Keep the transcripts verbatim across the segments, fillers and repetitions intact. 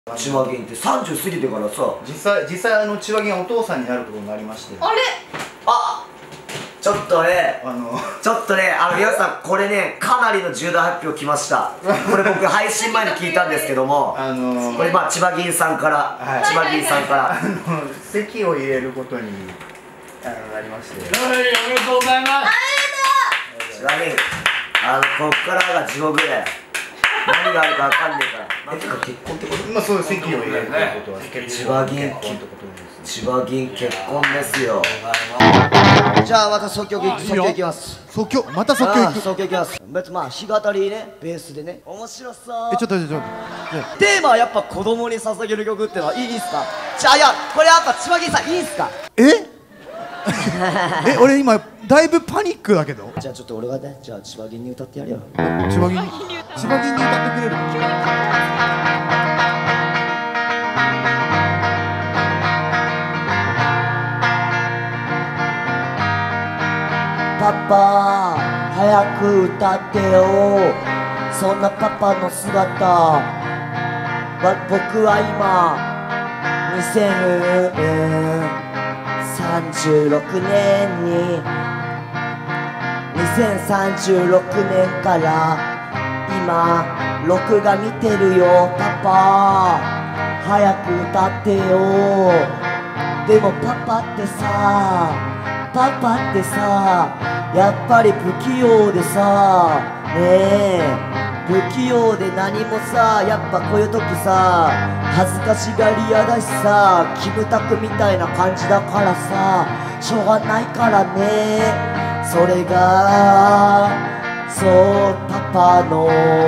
千葉銀ってさんじゅう過ぎてからさ、 実際実際あの千葉銀はお父さんになることになりまして、 あれあちょっとねあのちょっとね、あの皆さんこれねかなりの重大発表きました。これ僕配信前に聞いたんですけども、 あのこれまあ千葉銀さんから、はい、千葉銀さんからあの籍を入れることにあのなりまして、 はい、おめでとうございます。 千葉銀、あのこっからが地獄で何があるかわかんねえから。なんていうか結婚ってこと？ まあそういう籍を入れるということは千葉銀結婚ってことです。 千葉銀結婚ですよ。じゃあまた即興即興いきます。 即興また即興いく。 即興いきます。別にまあ弾き語りね、ベースでね、面白そう。 えちょっとちょっとテーマはやっぱ子供に捧げる曲ってのはいいっすか？じゃあいやこれやっぱ千葉銀さんいいっすか？ ええ俺今だいぶパニックだけど。 じゃあちょっと俺がね、じゃあ千葉銀に歌ってやるよ。 千葉銀に千葉銀に歌ってくれる？ パパ早く歌ってよ、そんなパパの姿わ僕は今にせんさんじゅうろくねんににせんさんじゅうろくねんから今録画見てるよ。パパ早く歌ってよ。でもパパってさパパってさやっぱり不器用でさねえ不器用で何もさやっぱこういう時さ恥ずかしがり屋だしさキムタクみたいな感じだからさしょうがないからね。それがそうパパの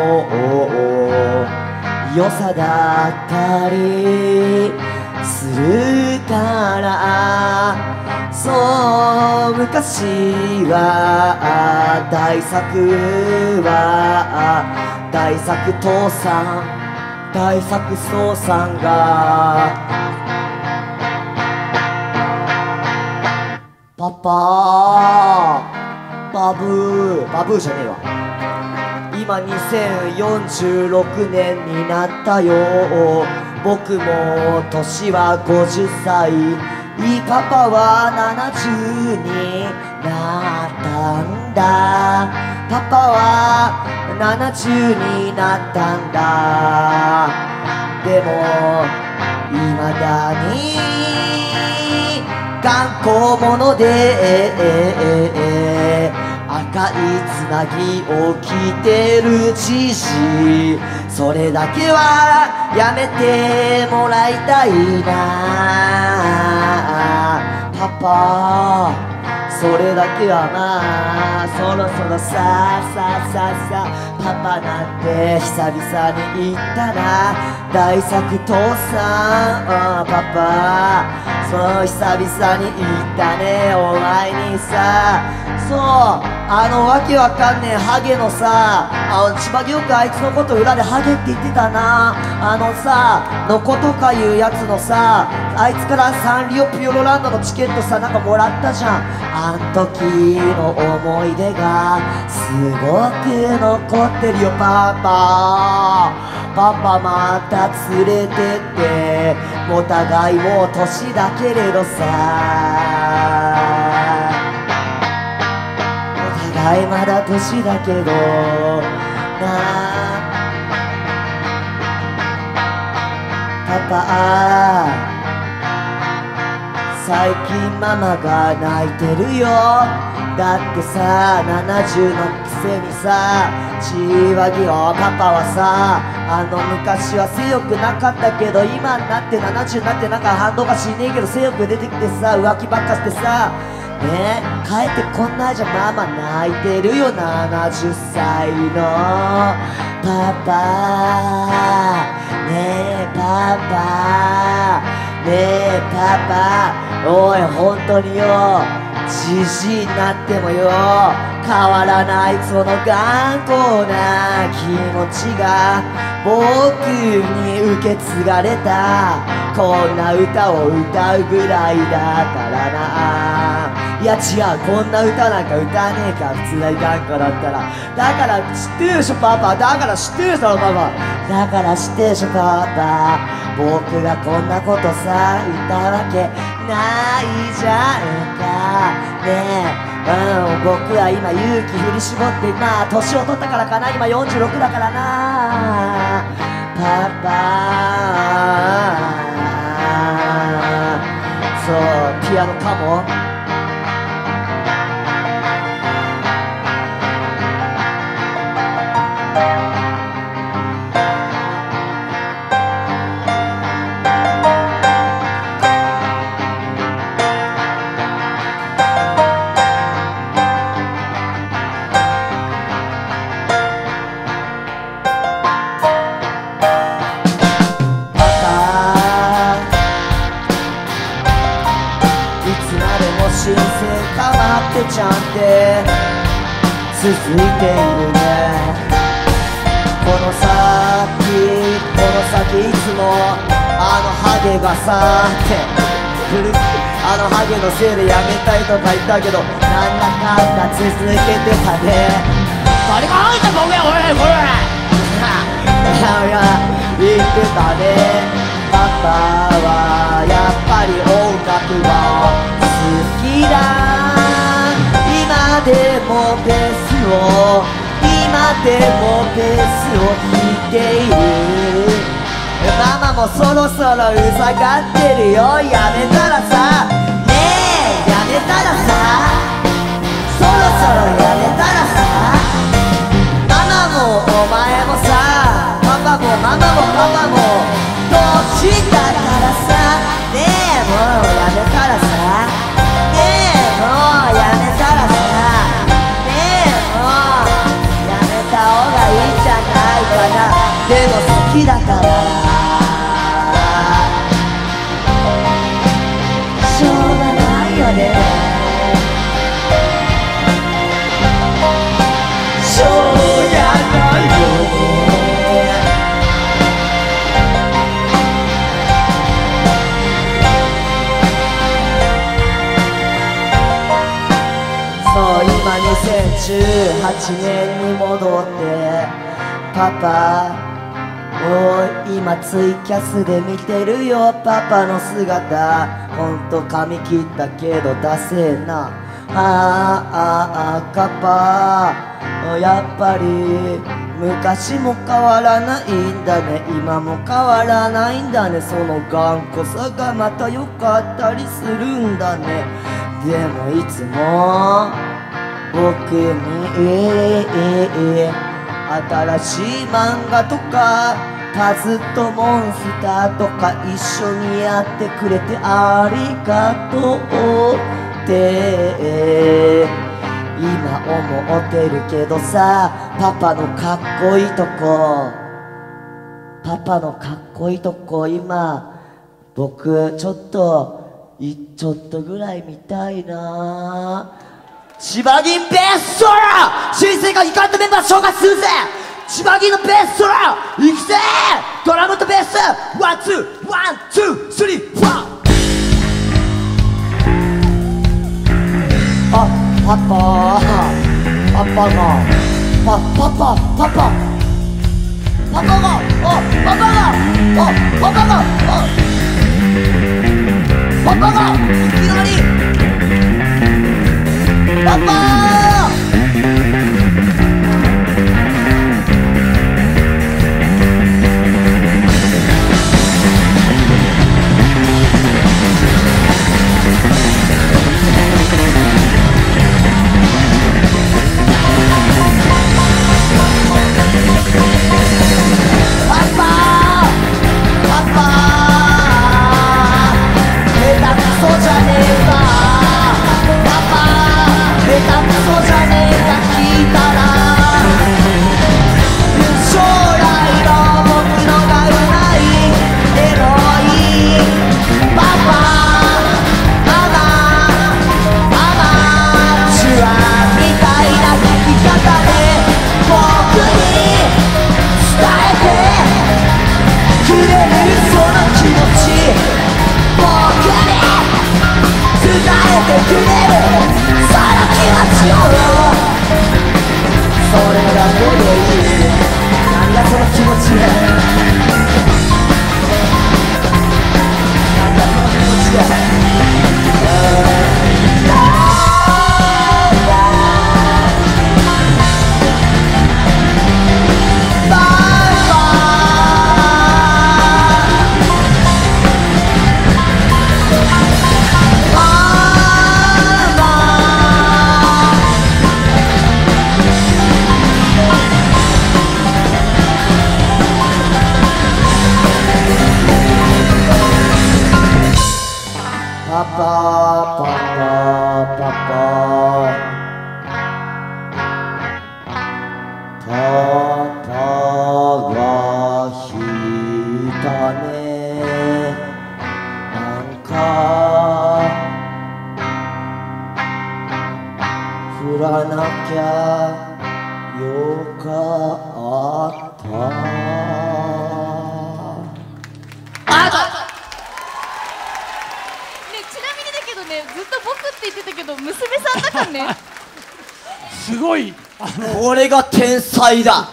良さだったりするからそう昔は大作は大作父さん大作父さんがパパバブーバブーじゃねえわ今にせんよんじゅうろくねんになったよ。僕も年はごじゅっさいいいパパはななじゅうになったんだ。パパはななじゅうになったんだ。でも未だに頑固者で赤いつなぎを着てるじじいそれだけはやめてもらいたいなパパそれだけはまあそろそろささささパパなんて久々に言ったな大作父さんパパそう久々に言ったねお前にさそうあのわけわかんねえハゲのさあの千葉業界あいつのこと裏でハゲって言ってたなあのさのことかいうやつのさあいつからサンリオピューロランドのチケットさなんかもらったじゃんあん時の思い出がすごく残ってるよパパパパまた連れてってお互いもう年だけれどさはいまだ年だけどなパパ最近ママが泣いてるよだってさななじゅうのくせにさ千葉銀をパパはさあの昔は性欲なかったけど今になってななじゅうになってなんか反動がしねえけど性欲出てきてさ浮気ばっかしてさねえ帰ってこんないじゃんママ泣いてるよななじゅっさいのパパねえパパねえパパおい本当によじじいになってもよ変わらないその頑固な気持ちが僕に受け継がれたこんな歌を歌うぐらいだからないや違う、こんな歌なんか歌わねえか、普通な歌んかだったら。だから知ってるでしょパパ、だから知ってるでしょパパ、だから知ってるでしょパパ、僕がこんなことさ歌うわけないじゃんかねえ。うん、僕は今勇気振り絞って、まあ年を取ったからかな、今よんじゅうろくだからなパパ。そうピアノかも。新鮮かまってちゃんって続いているね。この先この先いつもあのハゲがさってあのハゲのせいでやめたいとか言ったけど、なんだかんだ続けてたね。誰がハゲたボケおいこれいやいや言ってたね。パパはやっぱり音楽が好きだ。今でもベースを今でもベースを弾いている。ママもそろそろうざがってるよ。やめたらさねえやめたらさそろそろやめたらさ、ママもお前もさパパもママもパパも年だからさねえもうやめたらさねえもうやめたらさねえもうやめた方がいいんじゃないかな。でも好きだからしょうがないよね。しょうがないよね。そう今にせんじゅうはちねんに戻ってパパおい今ツイキャスで見てるよパパの姿。ほんと髪切ったけどダセえな。あーあーパパやっぱり昔も変わらないんだね、今も変わらないんだね。その頑固さがまた良かったりするんだね。でもいつも僕に新しい漫画とかパズとモンスターとか一緒にやってくれてありがとうって今思ってるけどさ、パパのかっこいいとこパパのかっこいいとこ今僕ちょっといちょっとぐらい見たいな。千葉銀ベストラー新生がイカントメンバー紹介するぜ。千葉銀のベストラーいくぜ。ドラムとベースワンツーワンツースリーフォー。あパパパパがパパパパパパパがあパパがあパパがあパパがいきなりパパそうじゃねパパパパパがひいたねなんか降らなきゃよかったずっと僕って言ってたけど娘さんだからねすごい俺が天才だ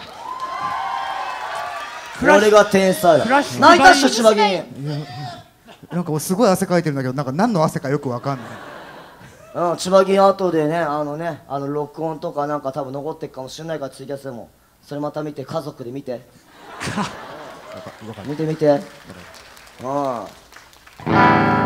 俺が天才だ泣いたっしょ千葉銀なんかすごい汗かいてるんだけどなんか何の汗かよくわかんないうん千葉銀後でねあのねあの録音とかなんか多分残ってるかもしれないからツイキャスでもそれまた見て家族で見て見て見てうん